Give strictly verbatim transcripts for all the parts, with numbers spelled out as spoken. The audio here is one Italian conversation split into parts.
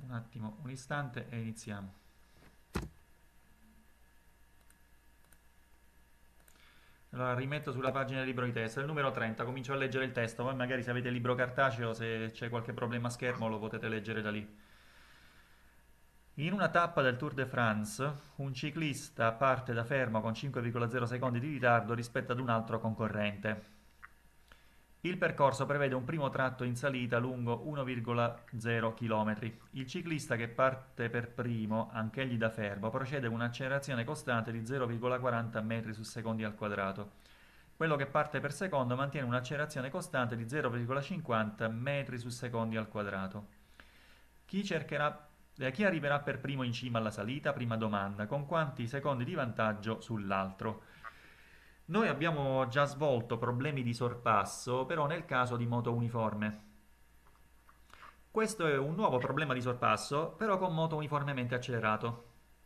un attimo, un istante e iniziamo. Allora rimetto sulla pagina del libro di testo, il numero trenta, comincio a leggere il testo, poi magari se avete il libro cartaceo, se c'è qualche problema a schermo lo potete leggere da lì. In una tappa del Tour de France, un ciclista parte da fermo con cinque virgola zero secondi di ritardo rispetto ad un altro concorrente. Il percorso prevede un primo tratto in salita lungo uno virgola zero chilometri. Il ciclista che parte per primo, anch'egli da fermo, procede con un'accelerazione costante di zero virgola quaranta metri su secondi al quadrato. Quello che parte per secondo mantiene un'accelerazione costante di zero virgola cinquanta metri su secondi al quadrato. Chi cercherà eh, chi arriverà per primo in cima alla salita? Prima domanda. Con quanti secondi di vantaggio sull'altro? Noi abbiamo già svolto problemi di sorpasso, però nel caso di moto uniforme. Questo è un nuovo problema di sorpasso, però con moto uniformemente accelerato.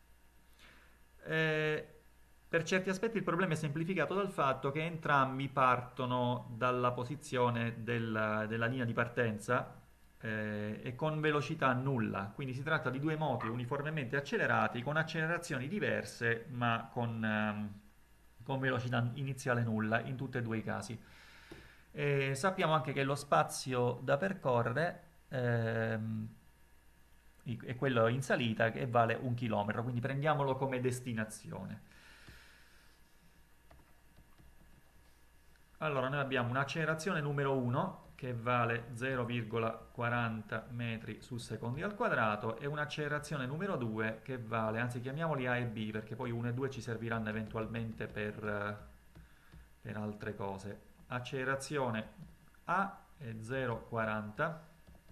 Eh, per certi aspetti il problema è semplificato dal fatto che entrambi partono dalla posizione della, della linea di partenza eh, e con velocità nulla, quindi si tratta di due moti uniformemente accelerati con accelerazioni diverse ma con, ehm, con velocità iniziale nulla in tutti e due i casi. E sappiamo anche che lo spazio da percorrere ehm, è quello in salita che vale un chilometro, quindi prendiamolo come destinazione. Allora, noi abbiamo un'accelerazione numero uno che vale zero virgola quaranta metri su secondi al quadrato e un'accelerazione numero due che vale, anzi chiamiamoli A e B perché poi uno e due ci serviranno eventualmente per, eh, per altre cose. Accelerazione A è zero virgola quaranta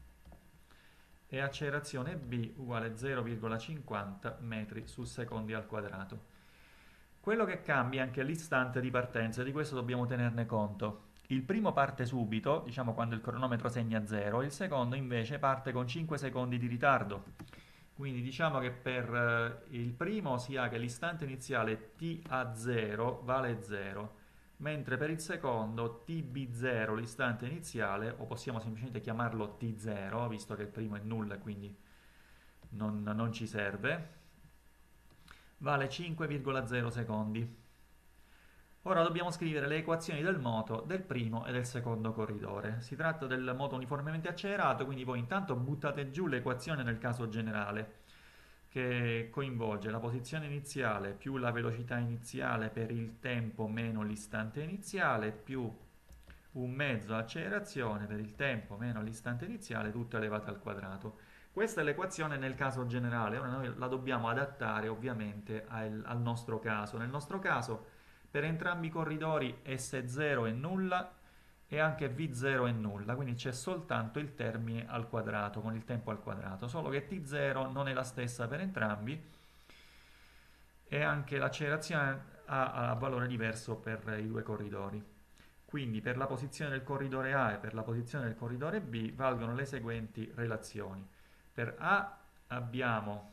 e accelerazione B uguale zero virgola cinquanta metri su secondi al quadrato. Quello che cambia è anche l'istante di partenza, di questo dobbiamo tenerne conto. Il primo parte subito, diciamo quando il cronometro segna zero, il secondo invece parte con cinque secondi di ritardo. Quindi diciamo che per eh, il primo si ha che l'istante iniziale t a zero vale zero, mentre per il secondo t b zero, l'istante iniziale, o possiamo semplicemente chiamarlo t zero, visto che il primo è null e quindi non, non ci serve, vale cinque virgola zero secondi. Ora dobbiamo scrivere le equazioni del moto del primo e del secondo corridore. Si tratta del moto uniformemente accelerato, quindi voi intanto buttate giù l'equazione nel caso generale, che coinvolge la posizione iniziale più la velocità iniziale per il tempo meno l'istante iniziale, più un mezzo accelerazione per il tempo meno l'istante iniziale, tutto elevato al quadrato. Questa è l'equazione nel caso generale, ora noi la dobbiamo adattare ovviamente al, al nostro caso. Nel nostro caso per entrambi i corridori S zero è nulla e anche V zero è nulla, quindi c'è soltanto il termine al quadrato, con il tempo al quadrato, solo che T zero non è la stessa per entrambi e anche l'accelerazione ha, ha valore diverso per i due corridori. Quindi per la posizione del corridore A e per la posizione del corridore B valgono le seguenti relazioni. Per A abbiamo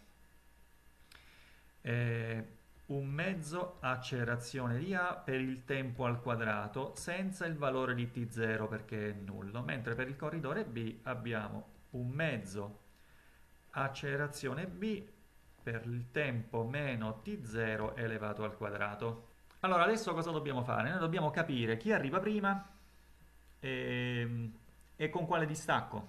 eh, un mezzo accelerazione di A per il tempo al quadrato senza il valore di t zero perché è nullo, mentre per il corridore B abbiamo un mezzo accelerazione B per il tempo meno t zero elevato al quadrato. Allora adesso cosa dobbiamo fare? Noi dobbiamo capire chi arriva prima e, e con quale distacco.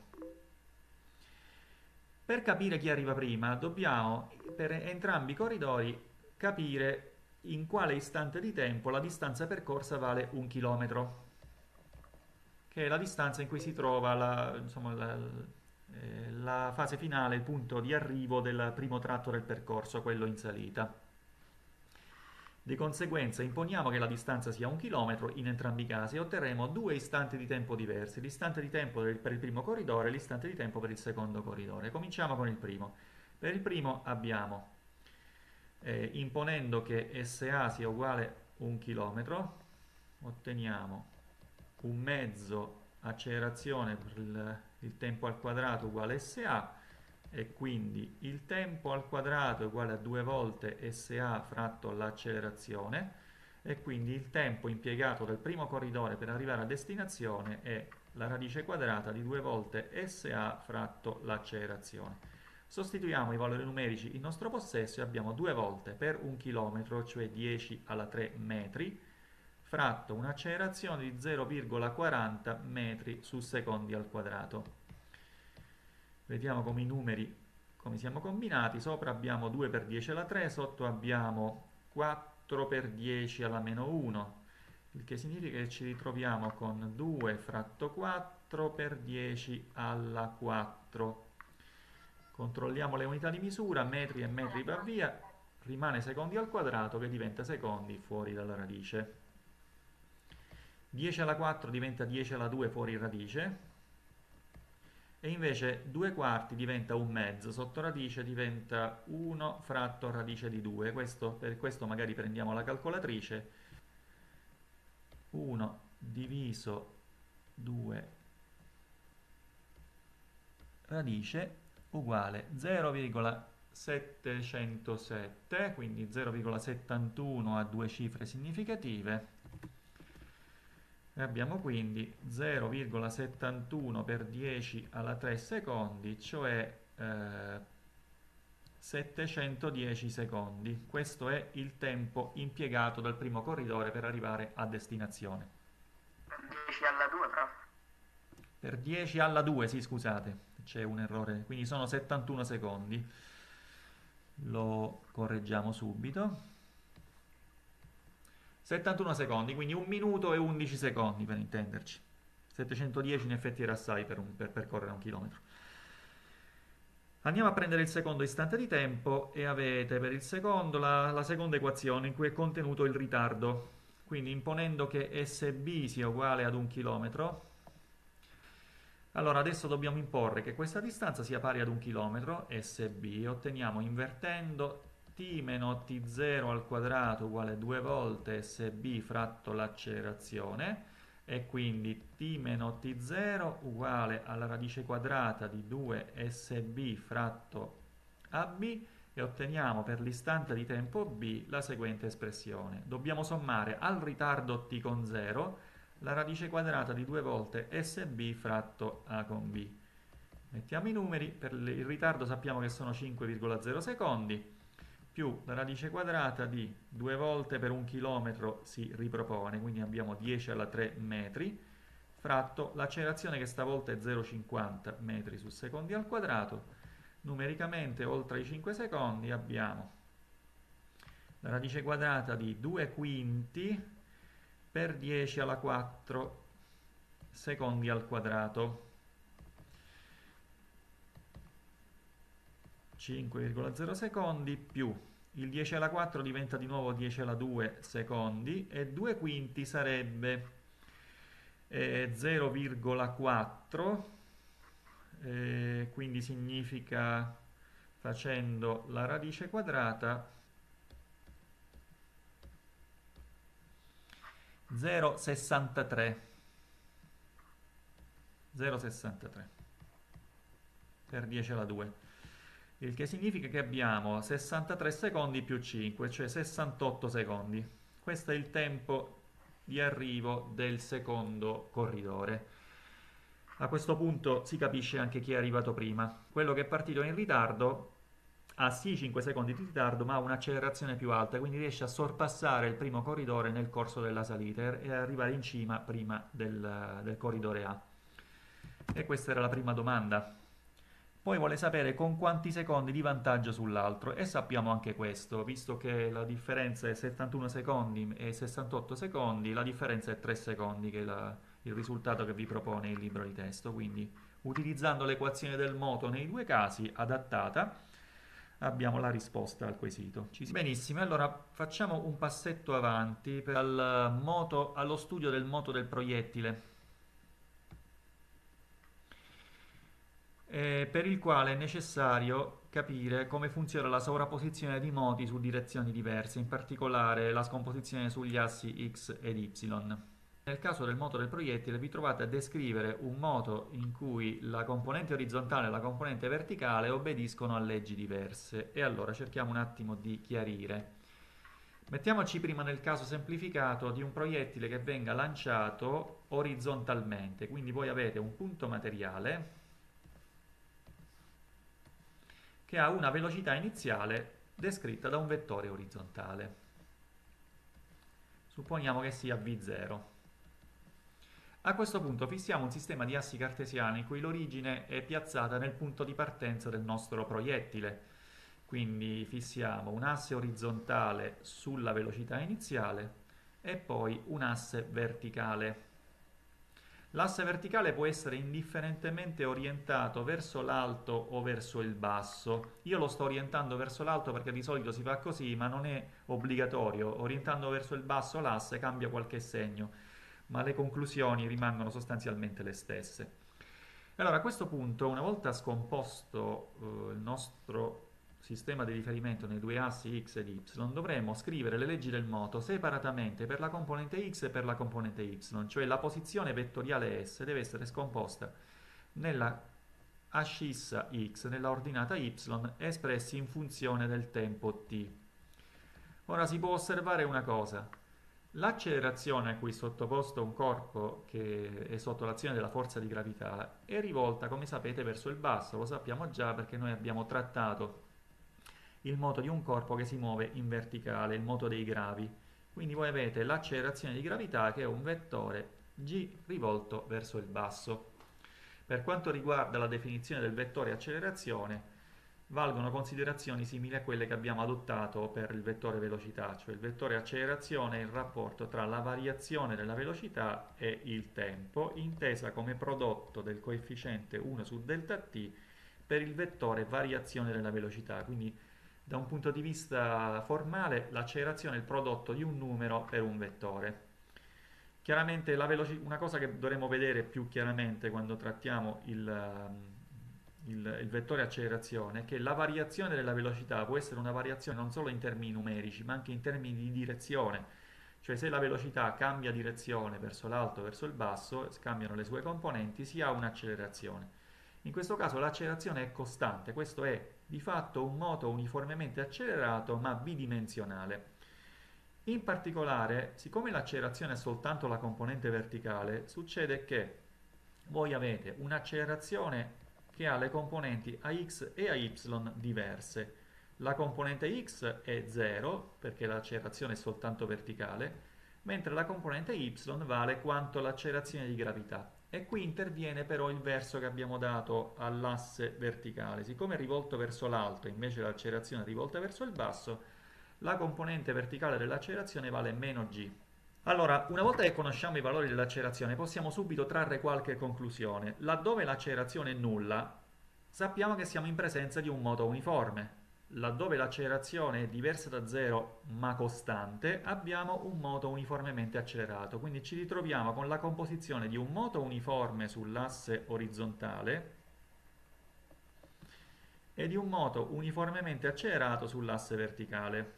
Per capire chi arriva prima dobbiamo per entrambi i corridori capire in quale istante di tempo la distanza percorsa vale un chilometro, che è la distanza in cui si trova la, insomma, la, eh, la fase finale, il punto di arrivo del primo tratto del percorso, quello in salita. Di conseguenza imponiamo che la distanza sia un chilometro in entrambi i casi e otterremo due istanti di tempo diversi, l'istante di tempo per il primo corridore e l'istante di tempo per il secondo corridore. Cominciamo con il primo. Per il primo abbiamo, eh, imponendo che S A sia uguale a un chilometro, otteniamo un mezzo accelerazione per il, il tempo al quadrato uguale S A e quindi il tempo al quadrato è uguale a due volte S A fratto l'accelerazione e quindi il tempo impiegato dal primo corridore per arrivare a destinazione è la radice quadrata di due volte S A fratto l'accelerazione. Sostituiamo i valori numerici in nostro possesso e abbiamo due volte per un chilometro, cioè dieci alla tre metri, fratto un'accelerazione di zero virgola quaranta metri su secondi al quadrato. Vediamo come i numeri come siamo combinati. Sopra abbiamo due per dieci alla tre, sotto abbiamo quattro per dieci alla meno uno, il che significa che ci ritroviamo con due fratto quattro per dieci alla quattro. Controlliamo le unità di misura, metri e metri va via, rimane secondi al quadrato che diventa secondi fuori dalla radice. dieci alla quattro diventa dieci alla due fuori radice, e invece due quarti diventa un mezzo, sotto radice diventa uno fratto radice di due. Questo, per questo magari prendiamo la calcolatrice. uno diviso due radice uguale zero virgola settecentosette, quindi zero virgola settantuno a due cifre significative. E abbiamo quindi zero virgola settantuno per dieci alla tre secondi, cioè eh, settecentodieci secondi. Questo è il tempo impiegato dal primo corridore per arrivare a destinazione. Per dieci alla due, prof? Per dieci alla due, sì, scusate, c'è un errore, quindi sono settantuno secondi. Lo correggiamo subito. settantuno secondi, quindi un minuto e undici secondi per intenderci. settecentodieci in effetti era assai per, un, per percorrere un chilometro. Andiamo a prendere il secondo istante di tempo e avete per il secondo la, la seconda equazione in cui è contenuto il ritardo. Quindi imponendo che S B sia uguale ad un chilometro, allora adesso dobbiamo imporre che questa distanza sia pari ad un chilometro, S B, e otteniamo invertendo t meno t zero al quadrato uguale due volte S B fratto l'accelerazione, e quindi t meno t zero uguale alla radice quadrata di due S B fratto A B, e otteniamo per l'istante di tempo B la seguente espressione. Dobbiamo sommare al ritardo t con zero la radice quadrata di due volte S B fratto A con B. Mettiamo i numeri, per il ritardo sappiamo che sono cinque virgola zero secondi, più la radice quadrata di due volte per un chilometro si ripropone, quindi abbiamo dieci alla tre metri, fratto l'accelerazione che stavolta è zero virgola cinquanta metri su secondi al quadrato. Numericamente oltre i cinque secondi abbiamo la radice quadrata di due quinti per dieci alla quattro secondi al quadrato, cinque virgola zero secondi, più il dieci alla quattro diventa di nuovo dieci alla due secondi, e due quinti sarebbe eh, zero virgola quattro, eh, quindi significa, facendo la radice quadrata, zero virgola sessantatré zero virgola sessantatré per dieci alla due, il che significa che abbiamo sessantatré secondi più cinque, cioè sessantotto secondi. Questo è il tempo di arrivo del secondo corridore. A questo punto si capisce anche chi è arrivato prima. Quello che è partito in ritardo ha sì cinque secondi di ritardo, ma ha un'accelerazione più alta, quindi riesce a sorpassare il primo corridore nel corso della salita e arrivare in cima prima del, del corridore A. E questa era la prima domanda. Poi vuole sapere con quanti secondi di vantaggio sull'altro, e sappiamo anche questo, visto che la differenza è settantuno secondi e sessantotto secondi, la differenza è tre secondi, che è la, il risultato che vi propone il libro di testo. Quindi, utilizzando l'equazione del moto nei due casi, adattata, abbiamo la risposta al quesito. Benissimo, allora facciamo un passetto avanti per al moto, allo studio del moto del proiettile, eh, per il quale è necessario capire come funziona la sovrapposizione di moti su direzioni diverse, in particolare la scomposizione sugli assi x ed y. Nel caso del moto del proiettile vi trovate a descrivere un moto in cui la componente orizzontale e la componente verticale obbediscono a leggi diverse, e allora cerchiamo un attimo di chiarire. Mettiamoci prima nel caso semplificato di un proiettile che venga lanciato orizzontalmente, quindi voi avete un punto materiale che ha una velocità iniziale descritta da un vettore orizzontale. Supponiamo che sia v zero. A questo punto fissiamo un sistema di assi cartesiani in cui l'origine è piazzata nel punto di partenza del nostro proiettile. Quindi fissiamo un asse orizzontale sulla velocità iniziale e poi un asse verticale. L'asse verticale può essere indifferentemente orientato verso l'alto o verso il basso. Io lo sto orientando verso l'alto perché di solito si fa così, ma non è obbligatorio. Orientando verso il basso l'asse cambia qualche segno, ma le conclusioni rimangono sostanzialmente le stesse. Allora, a questo punto, una volta scomposto eh, il nostro sistema di riferimento nei due assi x ed y, dovremo scrivere le leggi del moto separatamente per la componente x e per la componente y, cioè la posizione vettoriale S deve essere scomposta nella ascissa x, nella ordinata y, espressi in funzione del tempo t. Ora si può osservare una cosa. L'accelerazione a cui è sottoposto un corpo che è sotto l'azione della forza di gravità è rivolta, come sapete, verso il basso. Lo sappiamo già perché noi abbiamo trattato il moto di un corpo che si muove in verticale, il moto dei gravi. Quindi voi avete l'accelerazione di gravità che è un vettore g rivolto verso il basso. Per quanto riguarda la definizione del vettore accelerazione, valgono considerazioni simili a quelle che abbiamo adottato per il vettore velocità, cioè il vettore accelerazione è il rapporto tra la variazione della velocità e il tempo, intesa come prodotto del coefficiente uno su delta t per il vettore variazione della velocità. Quindi da un punto di vista formale l'accelerazione è il prodotto di un numero per un vettore. Chiaramente la una cosa che dovremo vedere più chiaramente quando trattiamo il, il, il vettore accelerazione è che la variazione della velocità può essere una variazione non solo in termini numerici ma anche in termini di direzione, cioè se la velocità cambia direzione verso l'alto o verso il basso, cambiano le sue componenti, si ha un'accelerazione. In questo caso l'accelerazione è costante, questo è di fatto un moto uniformemente accelerato ma bidimensionale. In particolare, siccome l'accelerazione è soltanto la componente verticale, succede che voi avete un'accelerazione che ha le componenti a x e a y diverse. La componente x è zero, perché l'accelerazione è soltanto verticale, mentre la componente y vale quanto l'accelerazione di gravità. E qui interviene però il verso che abbiamo dato all'asse verticale. Siccome è rivolto verso l'alto, invece l'accelerazione è rivolta verso il basso, la componente verticale dell'accelerazione vale meno g. Allora, una volta che conosciamo i valori dell'accelerazione, possiamo subito trarre qualche conclusione. Laddove l'accelerazione è nulla, sappiamo che siamo in presenza di un moto uniforme. Laddove l'accelerazione è diversa da zero ma costante, abbiamo un moto uniformemente accelerato. Quindi ci ritroviamo con la composizione di un moto uniforme sull'asse orizzontale e di un moto uniformemente accelerato sull'asse verticale.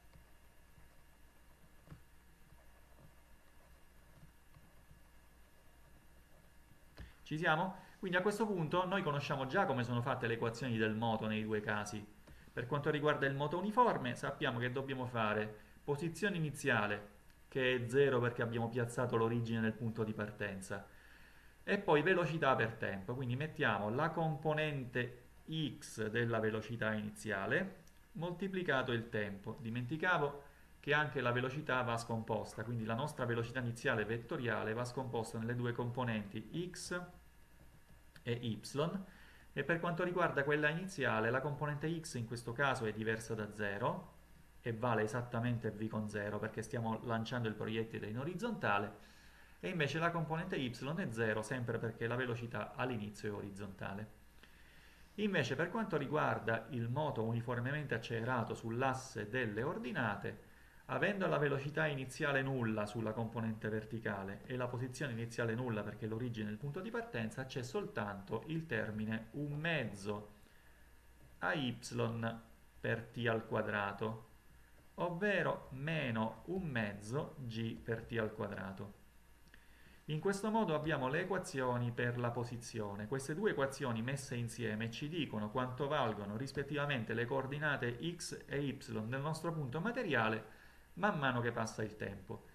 Ci siamo? Quindi a questo punto noi conosciamo già come sono fatte le equazioni del moto nei due casi. Per quanto riguarda il moto uniforme, sappiamo che dobbiamo fare posizione iniziale, che è zero perché abbiamo piazzato l'origine nel punto di partenza, e poi velocità per tempo. Quindi mettiamo la componente x della velocità iniziale moltiplicato il tempo. Dimenticavo che anche la velocità va scomposta, quindi la nostra velocità iniziale vettoriale va scomposta nelle due componenti x e y. E per quanto riguarda quella iniziale, la componente x in questo caso è diversa da zero e vale esattamente v con zero perché stiamo lanciando il proiettile in orizzontale, e invece la componente y è zero sempre perché la velocità all'inizio è orizzontale. Invece per quanto riguarda il moto uniformemente accelerato sull'asse delle ordinate, avendo la velocità iniziale nulla sulla componente verticale e la posizione iniziale nulla perché l'origine è il punto di partenza, c'è soltanto il termine un mezzo a y per t al quadrato, ovvero meno un mezzo g per t al quadrato. In questo modo abbiamo le equazioni per la posizione. Queste due equazioni messe insieme ci dicono quanto valgono rispettivamente le coordinate x e y del nostro punto materiale man mano che passa il tempo.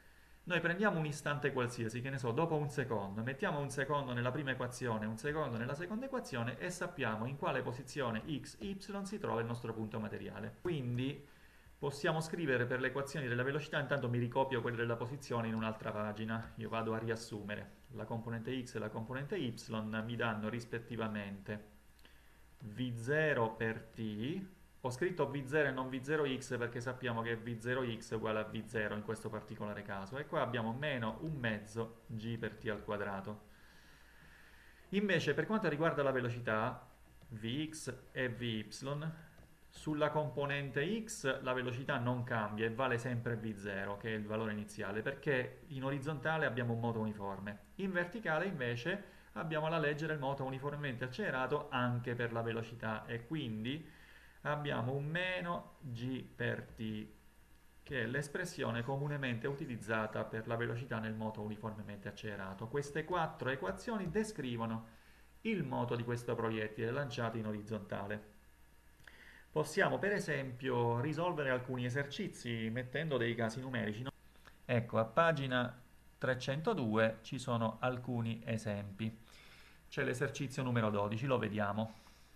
Noi prendiamo un istante qualsiasi, che ne so, dopo un secondo, mettiamo un secondo nella prima equazione, un secondo nella seconda equazione e sappiamo in quale posizione x, y si trova il nostro punto materiale. Quindi possiamo scrivere per le equazioni della velocità, intanto mi ricopio quelle della posizione in un'altra pagina, io vado a riassumere. La componente x e la componente y mi danno rispettivamente v zero per t, ho scritto v zero e non v zero x perché sappiamo che v zero x è uguale a v zero in questo particolare caso, e qua abbiamo meno un mezzo g per t al quadrato. Invece per quanto riguarda la velocità, vx e vy, sulla componente x la velocità non cambia e vale sempre v zero, che è il valore iniziale, perché in orizzontale abbiamo un moto uniforme. In verticale invece abbiamo la legge del moto uniformemente accelerato anche per la velocità, e quindi abbiamo un meno g per t, che è l'espressione comunemente utilizzata per la velocità nel moto uniformemente accelerato. Queste quattro equazioni descrivono il moto di questo proiettile lanciato in orizzontale. Possiamo per esempio risolvere alcuni esercizi mettendo dei casi numerici, no? Ecco, a pagina trecentodue ci sono alcuni esempi. C'è l'esercizio numero dodici, lo vediamo.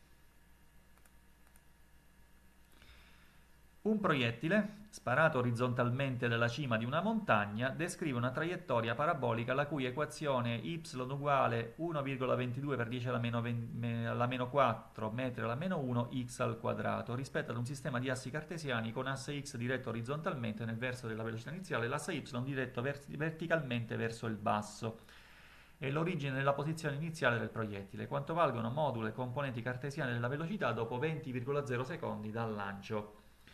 Un proiettile, sparato orizzontalmente dalla cima di una montagna, descrive una traiettoria parabolica la cui equazione y uguale uno virgola ventidue per dieci alla meno, alla meno quattro metri alla meno uno x al quadrato rispetto ad un sistema di assi cartesiani con asse x diretto orizzontalmente nel verso della velocità iniziale e l'asse y diretto verticalmente verso il basso, e l'origine della posizione iniziale del proiettile. Quanto valgono modulo e componenti cartesiane della velocità dopo venti virgola zero secondi dal lancio?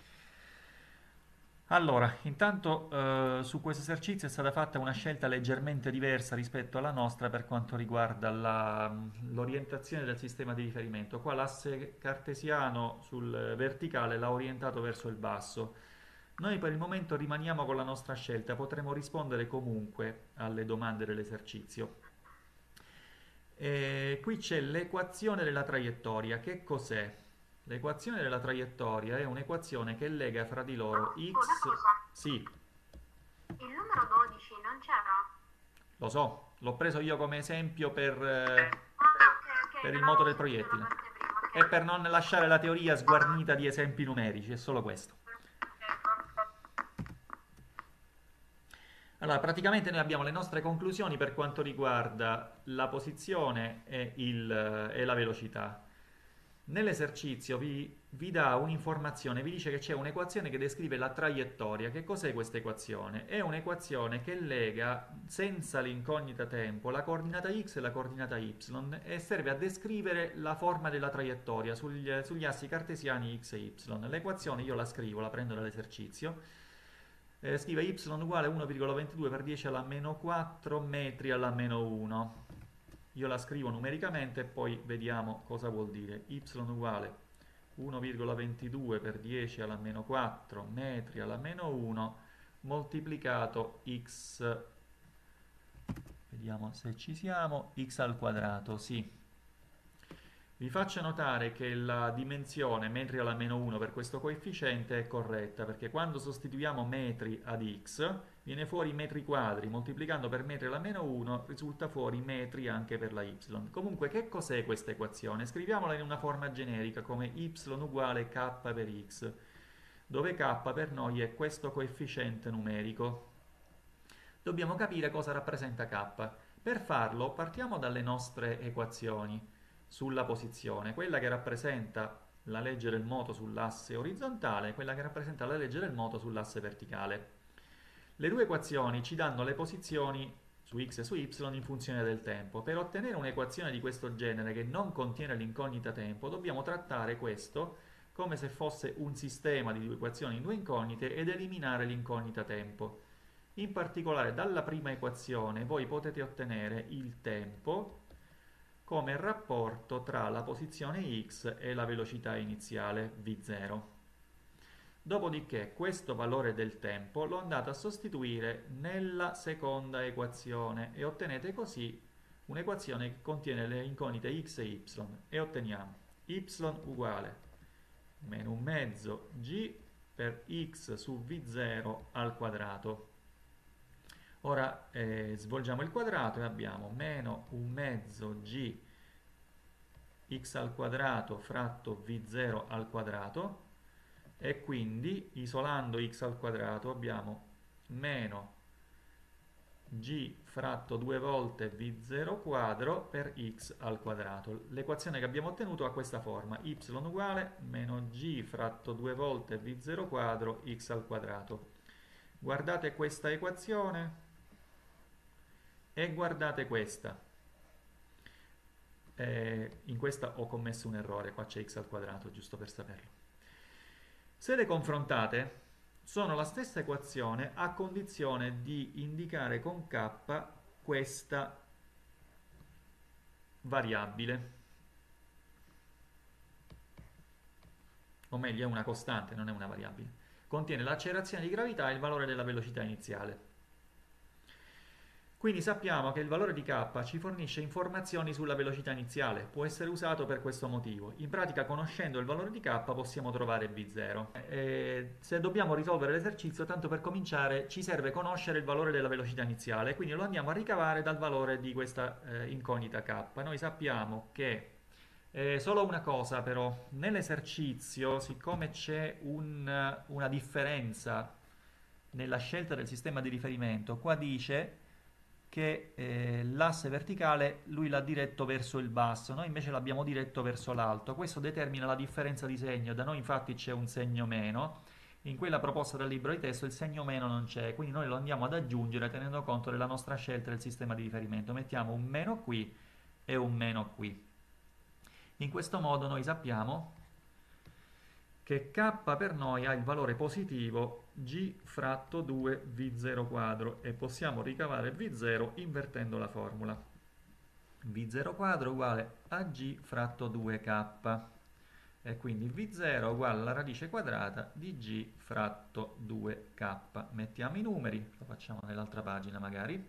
Allora, intanto eh, su questo esercizio è stata fatta una scelta leggermente diversa rispetto alla nostra per quanto riguarda la- l'orientazione del sistema di riferimento. Qua l'asse cartesiano sul verticale l'ha orientato verso il basso. Noi per il momento rimaniamo con la nostra scelta, potremo rispondere comunque alle domande dell'esercizio. E qui c'è l'equazione della traiettoria. Che cos'è? L'equazione della traiettoria è un'equazione che lega fra di loro Una x... cosa, Sì, il numero dodici non c'era? lo so, l'ho preso io come esempio per, eh, Ah, ok, ok, per il non moto avevo del sentito la proiettile parte prima, e ok. per non lasciare la teoria sguarnita di esempi numerici, è solo questo. Allora, praticamente noi abbiamo le nostre conclusioni per quanto riguarda la posizione e, il, e la velocità. Nell'esercizio vi, vi dà un'informazione, vi dice che c'è un'equazione che descrive la traiettoria. Che cos'è questa equazione? È un'equazione che lega senza l'incognita tempo la coordinata x e la coordinata y e serve a descrivere la forma della traiettoria sugli, sugli assi cartesiani x e y. L'equazione io la scrivo, la prendo dall'esercizio. Eh, scrive y uguale uno virgola ventidue per dieci alla meno quattro metri alla meno uno. Io la scrivo numericamente e poi vediamo cosa vuol dire. Y uguale uno virgola ventidue per dieci alla meno quattro metri alla meno uno moltiplicato x, vediamo se ci siamo, x al quadrato, sì. Vi faccio notare che la dimensione metri alla meno uno per questo coefficiente è corretta, perché quando sostituiamo metri ad x viene fuori metri quadri, moltiplicando per metri alla meno uno risulta fuori metri anche per la y. Comunque, che cos'è questa equazione? Scriviamola in una forma generica come y uguale k per x, dove k per noi è questo coefficiente numerico. Dobbiamo capire cosa rappresenta k. Per farlo partiamo dalle nostre equazioni sulla posizione, quella che rappresenta la legge del moto sull'asse orizzontale e quella che rappresenta la legge del moto sull'asse verticale. Le due equazioni ci danno le posizioni su x e su y in funzione del tempo. Per ottenere un'equazione di questo genere che non contiene l'incognita tempo, dobbiamo trattare questo come se fosse un sistema di due equazioni in due incognite ed eliminare l'incognita tempo. In particolare, dalla prima equazione voi potete ottenere il tempo come rapporto tra la posizione x e la velocità iniziale v zero. Dopodiché questo valore del tempo lo andate a sostituire nella seconda equazione e ottenete così un'equazione che contiene le incognite x e y e otteniamo y uguale meno un mezzo g per x su v zero al quadrato. Ora eh, svolgiamo il quadrato e abbiamo meno un mezzo g x al quadrato fratto v zero al quadrato, e quindi isolando x al quadrato abbiamo meno g fratto due volte v zero quadro per x al quadrato. L'equazione che abbiamo ottenuto ha questa forma: y uguale meno g fratto due volte v zero quadro x al quadrato. Guardate questa equazione e guardate questa. Eh, in questa ho commesso un errore, qua c'è x al quadrato, giusto per saperlo. Se le confrontate, sono la stessa equazione a condizione di indicare con k questa variabile, o meglio è una costante, non è una variabile. Contiene l'accelerazione di gravità e il valore della velocità iniziale. Quindi sappiamo che il valore di k ci fornisce informazioni sulla velocità iniziale, può essere usato per questo motivo. In pratica, conoscendo il valore di k possiamo trovare v zero. E se dobbiamo risolvere l'esercizio, tanto per cominciare ci serve conoscere il valore della velocità iniziale, quindi lo andiamo a ricavare dal valore di questa eh, incognita k. Noi sappiamo che eh, solo una cosa però, nell'esercizio, siccome c'è un, una differenza nella scelta del sistema di riferimento, qua dice che eh, l'asse verticale lui l'ha diretto verso il basso, noi invece l'abbiamo diretto verso l'alto. Questo determina la differenza di segno. Da noi infatti c'è un segno meno, in quella proposta dal libro di testo il segno meno non c'è, quindi noi lo andiamo ad aggiungere tenendo conto della nostra scelta del sistema di riferimento. Mettiamo un meno qui e un meno qui. In questo modo noi sappiamo che k per noi ha il valore positivo g fratto due v zero quadro, e possiamo ricavare v zero invertendo la formula. v zero quadro uguale a g fratto due k, e quindi v zero uguale alla radice quadrata di g fratto due k. Mettiamo i numeri, lo facciamo nell'altra pagina magari.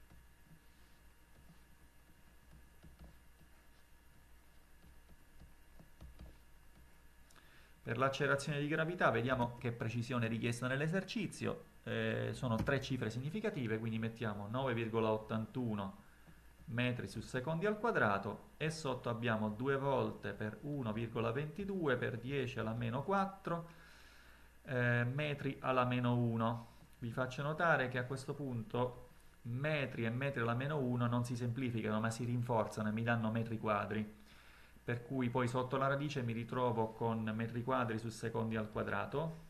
Per l'accelerazione di gravità vediamo che precisione è richiesta nell'esercizio, eh, sono tre cifre significative, quindi mettiamo nove virgola ottantuno metri su secondi al quadrato, e sotto abbiamo due volte per uno virgola ventidue per dieci alla meno quattro eh, metri alla meno uno. Vi faccio notare che a questo punto metri e metri alla meno uno non si semplificano ma si rinforzano e mi danno metri quadri, per cui poi sotto la radice mi ritrovo con metri quadri su secondi al quadrato,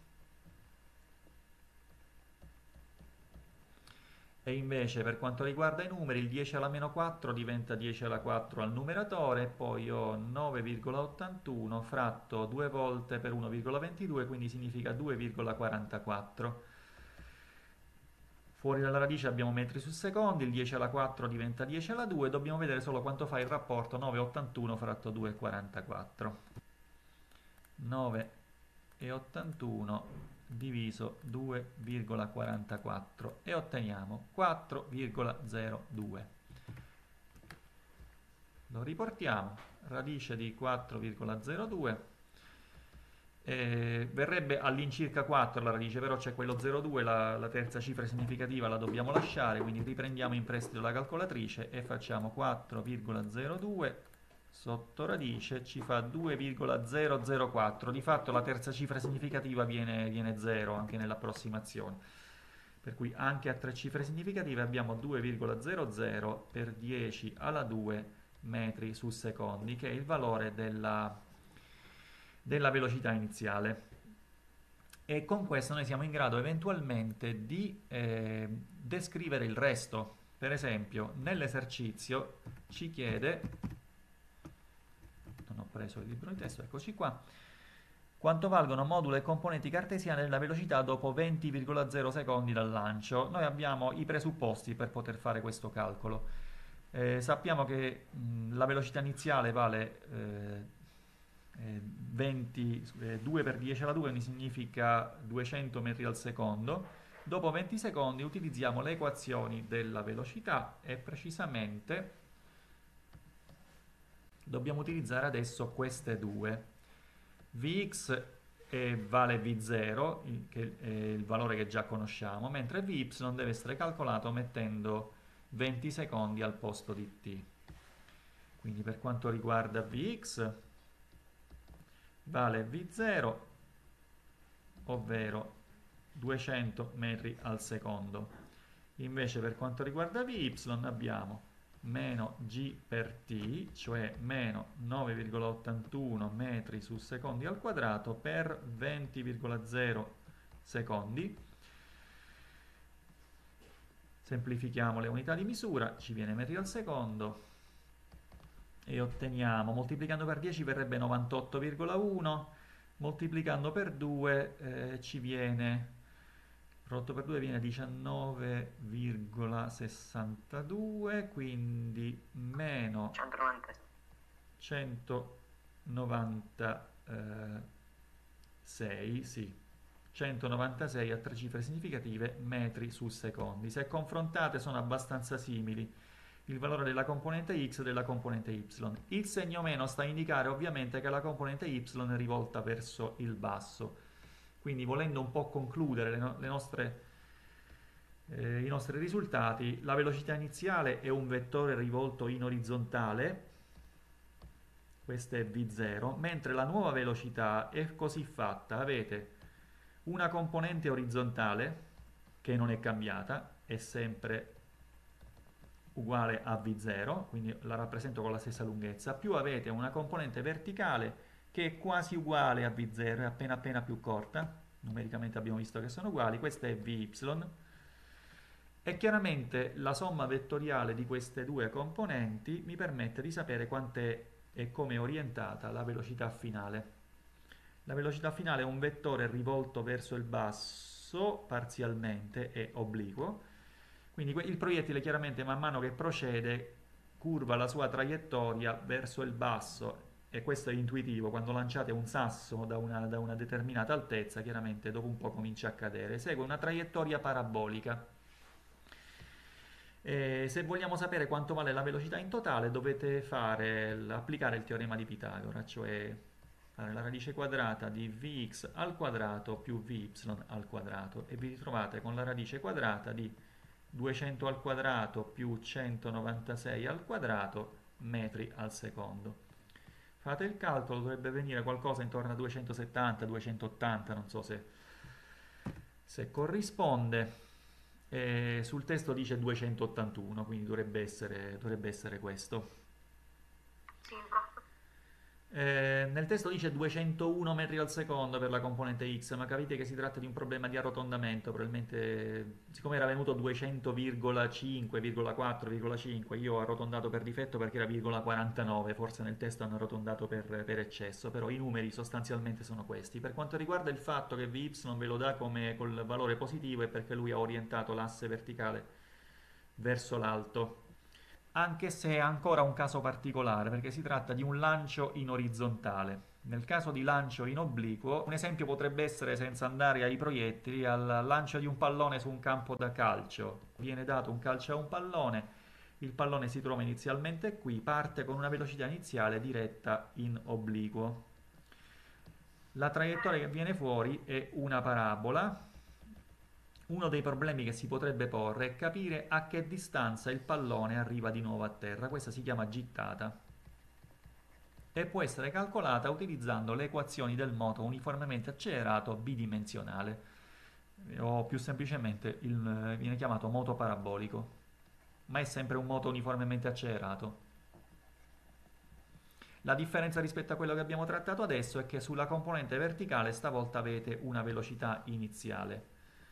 e invece per quanto riguarda i numeri il dieci alla meno quattro diventa dieci alla quattro al numeratore, poi ho nove virgola ottantuno fratto due volte per uno virgola ventidue, quindi significa due virgola quarantaquattro. Fuori dalla radice abbiamo metri su secondi, il dieci alla quattro diventa dieci alla due, dobbiamo vedere solo quanto fa il rapporto nove virgola ottantuno fratto due virgola quarantaquattro. nove virgola ottantuno diviso due virgola quarantaquattro e otteniamo quattro virgola zero due. Lo riportiamo, radice di quattro virgola zero due. Eh, verrebbe all'incirca quattro la radice, però c'è quello zero virgola due, la, la terza cifra significativa la dobbiamo lasciare, quindi riprendiamo in prestito la calcolatrice e facciamo quattro virgola zero due sotto radice, ci fa due virgola zero zero quattro. Di fatto la terza cifra significativa viene, viene zero anche nell'approssimazione, per cui anche a tre cifre significative abbiamo due virgola zero zero per dieci alla due metri su secondi, che è il valore della della velocità iniziale. E con questo noi siamo in grado eventualmente di eh, descrivere il resto. Per esempio, nell'esercizio ci chiede, non ho preso il libro di testo, eccoci qua, quanto valgono modulo e componenti cartesiane della velocità dopo venti virgola zero secondi dal lancio. Noi abbiamo i presupposti per poter fare questo calcolo. Eh, sappiamo che mh, la velocità iniziale vale eh, venti, eh, due per dieci alla due, quindi significa duecento metri al secondo. Dopo venti secondi utilizziamo le equazioni della velocità e precisamente dobbiamo utilizzare adesso queste due. Vx e vale v zero, che è il valore che già conosciamo, mentre vy deve essere calcolato mettendo venti secondi al posto di t. Quindi per quanto riguarda vx vale v zero, ovvero duecento metri al secondo. Invece per quanto riguarda vy abbiamo meno g per t, cioè meno nove virgola ottantuno metri su secondi al quadrato per venti virgola zero secondi. Semplifichiamo le unità di misura, ci viene metri al secondo e otteniamo, moltiplicando per dieci verrebbe novantotto virgola uno, moltiplicando per due eh, ci viene, prodotto per due viene diciannove virgola sessantadue, quindi meno centonovantasei, sì, centonovantasei a tre cifre significative metri su secondi. Se confrontate sono abbastanza simili il valore della componente x e della componente y. Il segno meno sta a indicare ovviamente che la componente y è rivolta verso il basso. Quindi volendo un po' concludere le no le nostre, eh, i nostri risultati, la velocità iniziale è un vettore rivolto in orizzontale, questa è v zero, mentre la nuova velocità è così fatta: avete una componente orizzontale che non è cambiata, è sempre uguale a v zero, quindi la rappresento con la stessa lunghezza, più avete una componente verticale che è quasi uguale a v zero, è appena appena più corta, numericamente abbiamo visto che sono uguali, questa è vy, e chiaramente la somma vettoriale di queste due componenti mi permette di sapere quant'è e come è orientata la velocità finale. La velocità finale è un vettore rivolto verso il basso, parzialmente e obliquo, quindi il proiettile chiaramente man mano che procede curva la sua traiettoria verso il basso, e questo è intuitivo: quando lanciate un sasso da una, da una determinata altezza, chiaramente dopo un po' comincia a cadere, segue una traiettoria parabolica. E se vogliamo sapere quanto vale la velocità in totale, dovete fare, applicare il teorema di Pitagora, cioè fare la radice quadrata di vx al quadrato più vy al quadrato, e vi ritrovate con la radice quadrata di duecento al quadrato più centonovantasei al quadrato metri al secondo. Fate il calcolo, dovrebbe venire qualcosa intorno a duecentosettanta duecentottanta, non so se, se corrisponde. E sul testo dice duecentottantuno, quindi dovrebbe essere, dovrebbe essere questo. Sì, prof. Eh, nel testo dice duecentouno metri al secondo per la componente x, ma capite che si tratta di un problema di arrotondamento. Probabilmente, siccome era venuto duecento virgola cinque, quattro, cinque, io ho arrotondato per difetto perché era virgola quarantanove, forse nel testo hanno arrotondato per, per eccesso, però i numeri sostanzialmente sono questi. Per quanto riguarda il fatto che vy ve lo dà come col valore positivo, è perché lui ha orientato l'asse verticale verso l'alto, anche se è ancora un caso particolare, perché si tratta di un lancio in orizzontale. Nel caso di lancio in obliquo, un esempio potrebbe essere, senza andare ai proiettili, al lancio di un pallone su un campo da calcio. Viene dato un calcio a un pallone, il pallone si trova inizialmente qui, parte con una velocità iniziale diretta in obliquo. La traiettoria che viene fuori è una parabola. Uno dei problemi che si potrebbe porre è capire a che distanza il pallone arriva di nuovo a terra. Questa si chiama gittata e può essere calcolata utilizzando le equazioni del moto uniformemente accelerato bidimensionale, o più semplicemente il, viene chiamato moto parabolico, ma è sempre un moto uniformemente accelerato. La differenza rispetto a quello che abbiamo trattato adesso è che sulla componente verticale stavolta avete una velocità iniziale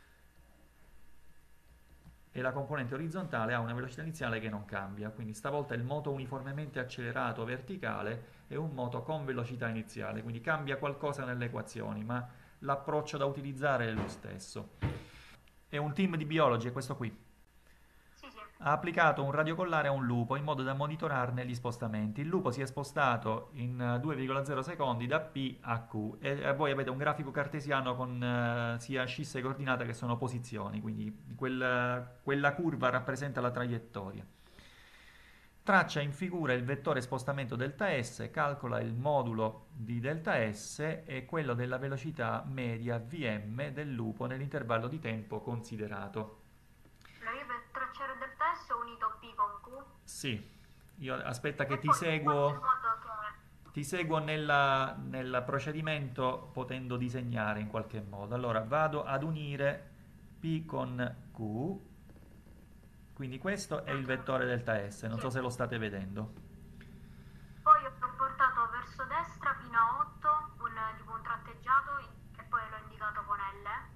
e la componente orizzontale ha una velocità iniziale che non cambia, quindi stavolta il moto uniformemente accelerato verticale è un moto con velocità iniziale, quindi cambia qualcosa nelle equazioni, ma l'approccio da utilizzare è lo stesso. È un team di biologi, è questo qui. Sì, sì. Ha applicato un radiocollare a un lupo in modo da monitorarne gli spostamenti. Il lupo si è spostato in due virgola zero secondi da P a Q e voi avete un grafico cartesiano con eh, sia ascisse coordinate che sono posizioni, quindi quella, quella curva rappresenta la traiettoria. traccia in figura il vettore spostamento delta S, calcola il modulo di delta S e quello della velocità media V M del lupo nell'intervallo di tempo considerato. Allora io per tracciare delta S ho unito P con Q. Sì, io aspetta che E ti poi in seguo, modo che... ti seguo nella- nel procedimento potendo disegnare in qualche modo. Allora vado ad unire P con Q. Quindi questo è il vettore delta S, non so se lo state vedendo. Poi ho portato verso destra fino a otto, un, tipo un tratteggiato, e poi l'ho indicato con L.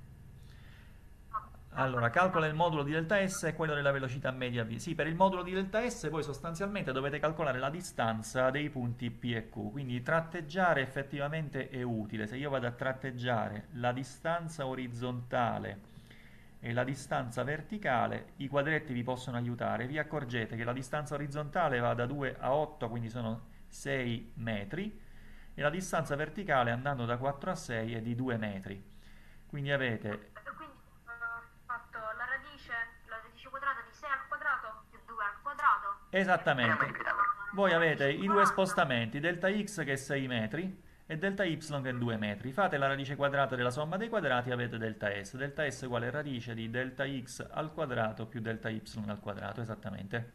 Allora, calcola il modulo di delta S e quello della velocità media V. Sì, per il modulo di delta S voi sostanzialmente dovete calcolare la distanza dei punti P e Q, quindi tratteggiare effettivamente è utile. Se io vado a tratteggiare la distanza orizzontale e la distanza verticale, i quadretti vi possono aiutare. Vi accorgete che la distanza orizzontale va da due a otto, quindi sono sei metri, e la distanza verticale andando da quattro a sei è di due metri. Quindi avete E quindi ho fatto la radice, la radice quadrata di sei al quadrato più due al quadrato. esattamente, voi avete i due spostamenti, delta x che è sei metri e delta y che è due metri. Fate la radice quadrata della somma dei quadrati e avete delta S. Delta S uguale radice di delta x al quadrato più delta y al quadrato, esattamente.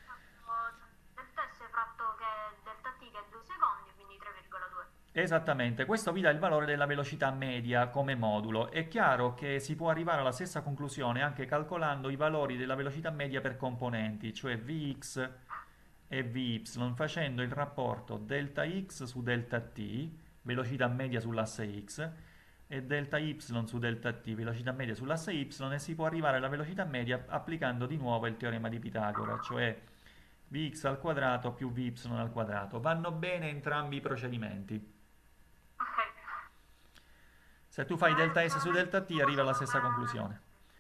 Delta S fratto che è delta t che è due secondi, quindi tre virgola due. Esattamente, questo vi dà il valore della velocità media come modulo. È chiaro che si può arrivare alla stessa conclusione anche calcolando i valori della velocità media per componenti, cioè Vx e Vy, facendo il rapporto delta x su delta t, velocità media sull'asse x, e delta y su delta t, velocità media sull'asse y, e si può arrivare alla velocità media applicando di nuovo il teorema di Pitagora, cioè Vx al quadrato più Vy al quadrato. Vanno bene entrambi i procedimenti. Ok. Se tu fai delta S su delta t arrivi alla stessa conclusione.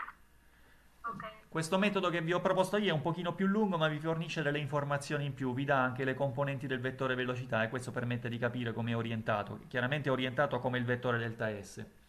Ok. Questo metodo che vi ho proposto io è un pochino più lungo, ma vi fornisce delle informazioni in più, vi dà anche le componenti del vettore velocità e questo permette di capire come è orientato. Chiaramente è orientato come il vettore delta S.